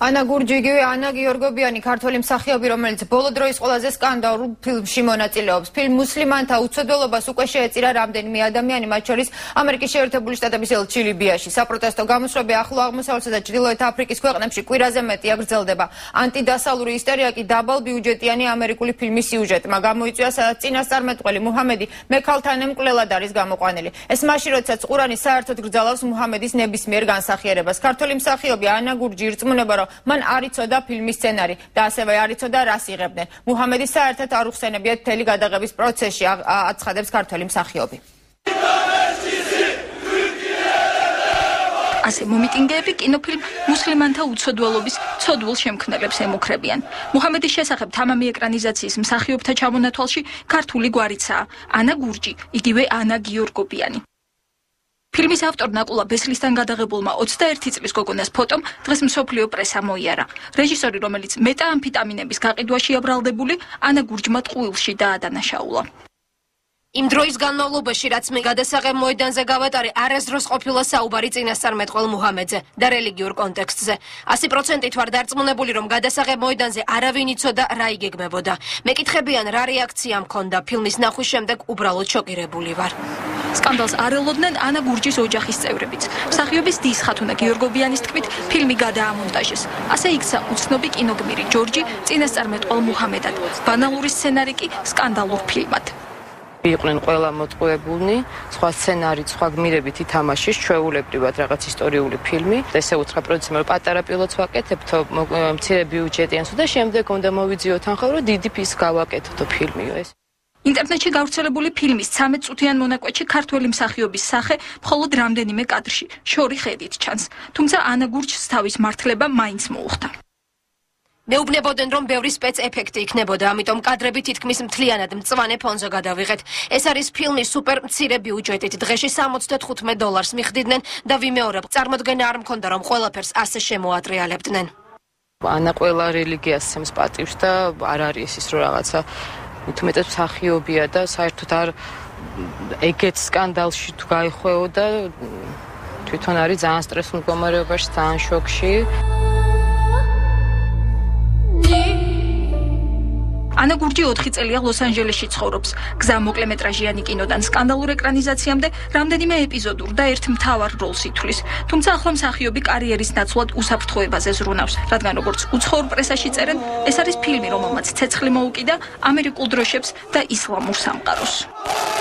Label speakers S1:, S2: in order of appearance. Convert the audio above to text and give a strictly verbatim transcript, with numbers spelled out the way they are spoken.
S1: ანა გურჯი იგივე ანა გიორგობიანი ქართველი მსახიობი, რომელიც ბოლო დროის ყველაზე სკანდალურ ფილმში მონაწილეობს. ფილმ მუსლიმანთა უცვედელობას უკვე შეეწირა რამდენიმე ადამიანი, მათ შორის ამერიკის შეერთებული შტატების ელჩი ლიბიაში. საპროტესტო გამოსვლები ახლო აღმოსავლეთსა და ჩრდილოეთ აფრიკის ქვეყნებში კვირაზე მეტი აგრძელდება. ანტიდასალური ისტერია კი დაბალ ბიუჯეტიანი ამერიკული ფილმის სიუჟეტმა გამოიწვია, სადაც წინასწარმეტყველი მუჰამედი მექალთან ემკვლელად არის გამოყვანილი. ეს მაშინ, როდესაც ყურანი საერთოდ გრძელავს მუჰამედის ნებისმიერ განსახიერებას. ქართველი მსახიობი ანა გურჯი ირწმუნება, რომ მან არ იცოდა ფილმის სცენარი და ასევე არ იცოდა რას იღებდნენ. მუჰამედი საერთოდ არ უხსენებიათ მთელი გადაღების პროცესში, აცხადებს ქართველი მსახიობი.
S2: ასე მომიტინგეები კინოფილმ მუსლიმანთა უცვედელობის ცოდვილ შემქმნელებს ემუქრებიან. მუჰამედის შესახებ თამამი ეკრანიზაციის მსახიობთა ჩამონათვალში ქართული გვარიცაა ანა გურჯი, იგივე ანა გიორგობიანი. ფილმის ავტორ ნაკულა ბესლისთან გადაღებულმა ოცდაერთი წლის გოგონას ფოტომ დღეს მსოფლიო პრესა მოიარა. რეჟისორი, რომელიც მეტაამფეტამინების გაყიდვაშია ბრალდებული, ანა გურჯმა ტყუილში დაადანაშაულა.
S3: იმ დროის განმავლობაში, რაც მე გადასაღებ მოედანზე გავატარე, არასდროს ყოფილა საუბარი წინასწარმეტყველ მუჰამედზე და რელიგიურ კონტექსტზე. ასი პროცენტით ვარ დარწმუნებული, რომ გადასაღებ მოედანზე არავინ იცოდა რა იგეგმებოდა. მეკითხებიან, რა რეაქცია მქონდა ფილმის ნახვის შემდეგ, უბრალოდ შოკირებული ვარ.
S2: სკანდალს არ ელოდნენ ანა გურჯის ოჯახის წევრებიც. მსახიობის დის ხათუნა გიორგობიანის თქმით, ფილმი გადაამონტაჟეს. ასე იქცა უცნობი კინოგმირი ჯორჯი წინასწარმეტყველ მუჰამედად. ბანალური სცენარი კი სკანდალურ ფილმად.
S4: იყვნენ ყველა მოტყუებულნი, სხვა სცენარით, სხვა გმირებით ითამაშეს, ჩვეულებრივად რაღაც ისტორიული ფილმი. ესე უთხრა პროდიუსერმა, პატარა პილოტს ვაკეთებთო, მცირე ბიუჯეტიანსო და შემდეგ უნდა მოვიძიოთ ახლა, რომ დიდი ფის გავაკეთოთ ფილმიო ეს.
S2: ინტერნეტში გავრცელებული ფილმის ცამეტ წუთიან მონაკვეთში ქართველი მსახიობის სახე მხოლოდ რამდენიმე კადრში, შორი ხედით ჩანს. თუმცა ანა გურჯს თავის მართლება მაინც მოუხდა.
S3: მეუბნებოდნენ, რომ ბევრი სპეც ეფექტი იქნებოდა, ამიტომ კადრები თითქმის მთლიანად მწვანე ფონზე გადავიღეთ. ეს არის ფილმი სუპერ მცირე ბიუჯეტით. დღეში სამოცდათხუთმეტ დოლარს მიხდიდნენ და ვიმეორებ, წარმოდგენა არ მქონდა, რომ ყველაფერს ასე შემოატრიალებდნენ.
S4: ანა ყველა რელიგიას სცემს პატივს და არ არის ის, რომ რაღაცა თუმეტად მსახიობია და საერთოდ არ ეგეთ სკანდალში თუ გაიხვეოდა, თვითონ არის ძალიან სტრესულ მდგომარეობაში, ძალიან შოკში.
S2: ანა გურჯი ოთხი წელია ლოს-ანჯელესში ცხოვრობს. გზა მოკლემეტრაჟიანი კინოდან სკანდალურ ეკრანიზაციამდე რამდენიმე ეპიზოდურ და ერთ მთავარ როლს ითვლის. თუმცა ახლა მსახიობი კარიერის ნაცვლად უსაფრთხოებაზე ზრუნავს, რადგან როგორც უცხოურ პრესაში წერენ, ეს არის ფილმი, რომელმაც ცეცხლი მოუკიდა ამერიკულ დროშებს და ისლამურ სამყაროს.